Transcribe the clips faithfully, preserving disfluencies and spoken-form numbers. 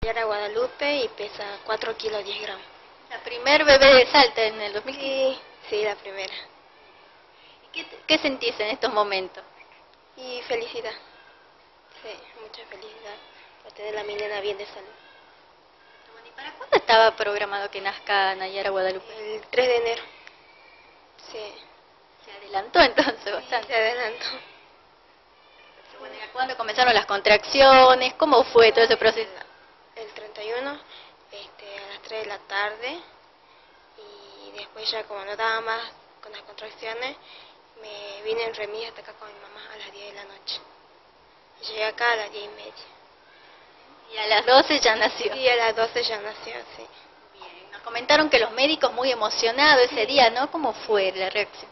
Nayara Guadalupe y pesa cuatro kilos diez gramos. La primer bebé de Salta en el dos mil quince. Sí, sí, la primera. ¿Y qué, qué sentís en estos momentos? Y felicidad. Sí, mucha felicidad por tener a mi nena bien de salud. Bueno, ¿y para cuándo estaba programado que nazca Nayara Guadalupe? El tres de enero. Sí. Se adelantó entonces Sí, bastante. se adelantó. Bueno, ¿y a cuándo comenzaron las contracciones? ¿Cómo fue todo ese proceso? El treinta y uno, este, a las tres de la tarde, y después ya como no daba más con las contracciones, me vine en remis hasta acá con mi mamá a las diez de la noche. Llegué acá a las diez y media. Y a las doce ya nació. Sí, a las doce ya nació, sí. Bien, nos comentaron que los médicos muy emocionados ese día, ¿no? ¿Cómo fue la reacción?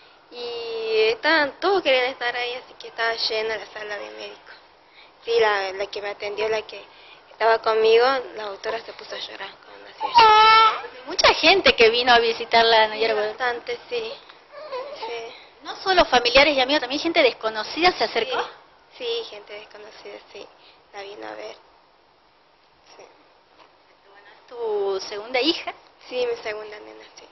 Y estaban, todos querían estar ahí, así que estaba llena la sala de médicos. Sí, la, la que me atendió, la que estaba conmigo, la doctora se puso a llorar cuando nació ella. Mucha gente que vino a visitar la Nayara Sí, Guadalupe. bastante, sí. Sí. No solo familiares y amigos, también gente desconocida se acercó. Sí, sí, gente desconocida, sí, la vino a ver. Sí. Bueno, ¿es tu segunda hija? Sí, mi segunda nena, sí.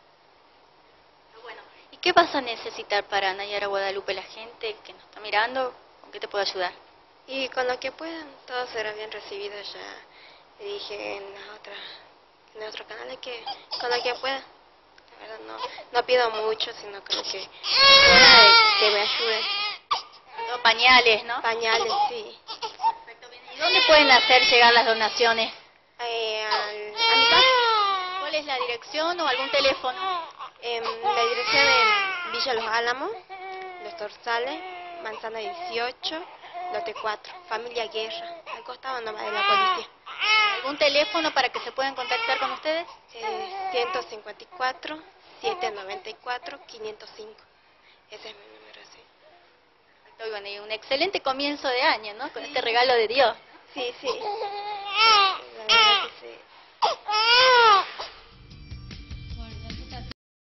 Bueno, ¿y qué vas a necesitar para Nayara Guadalupe? La gente que nos está mirando, ¿con qué te puedo ayudar? Y con lo que puedan, todo será bien recibido, ya le dije en las otras, en otros canales que con lo que pueda. La verdad no, no pido mucho, sino con lo que pueda que me ayuden. Todo pañales, ¿no? Pañales, sí. Perfecto, bien. ¿Y dónde pueden hacer llegar las donaciones? Eh, al, a mi casa, ¿Cuál es la dirección o algún teléfono? en la dirección en Villa Los Álamos, Los Torzales, Manzana dieciocho, lote cuatro, Familia Guerra, al costado nomás de la policía. ¿Algún teléfono para que se puedan contactar con ustedes? Eh, ciento cincuenta y cuatro, setecientos noventa y cuatro, quinientos cinco. Ese es mi número, sí. Perfecto, y bueno, y un excelente comienzo de año, ¿no? Con este regalo de Dios. Sí, sí.